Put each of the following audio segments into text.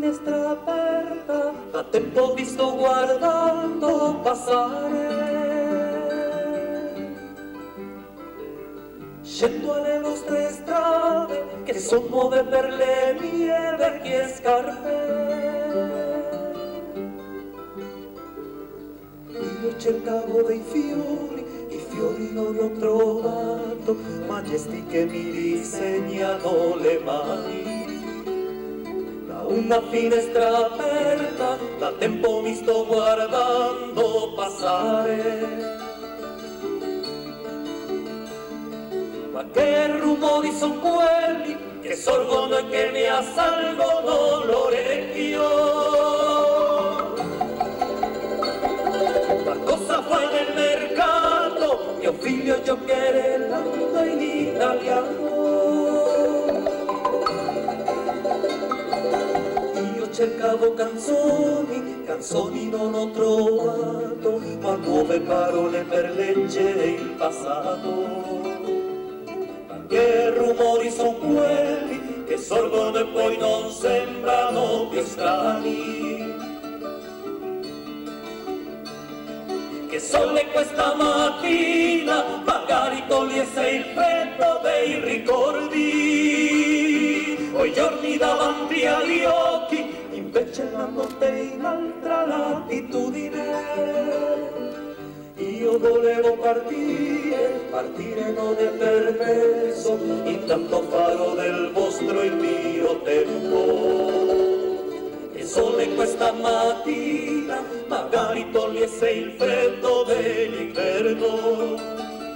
finestra aperta, da tempo vi sto guardando passare. Scendo alle vostre strade, che son nuove per le mie vecchie scarpe. Io cercavo dei fiori, i fiori non ho trovato, ma gesti che mi disegnano le mani. Da una finestra aperta, da tempo mi sto guardando passare. Ma che rumori son quelli che sorgono e che mi assalgono l'orecchio? Ma cosa fai nel mercato? Mio figlio giocherellando in italiano. Io cercavo canzoni, canzoni non ho trovato, ma nuove parole per leggere il passato. Che rumori sono quelli che sorgono e poi non sembrano più strani? Che sole questa mattina, magari togliesse il freddo dei ricordi. Ho i giorni davanti agli occhi, invece la notte in altra latitudine. Io volevo partire, partire non è permesso, intanto farò del vostro il mio tempo. E sole questa mattina, magari togliesse il freddo dell'inverno.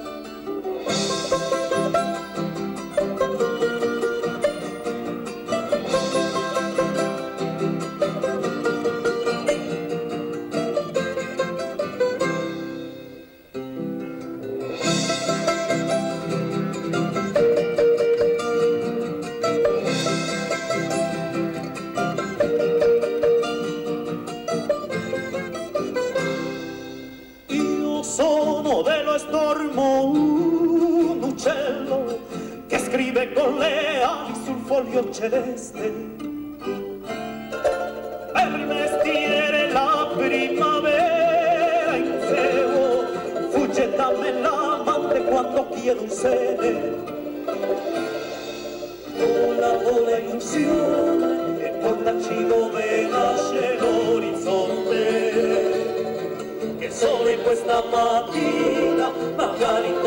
Sono dello stormo un uccello che scrive con le ali sul foglio celeste. Per mestiere la primavera in cielo fugge da me l'amante quando chiedo un seme. Vola, vola illusione e portaci dove nasce l'orizzonte. Che sole questa mattina, magari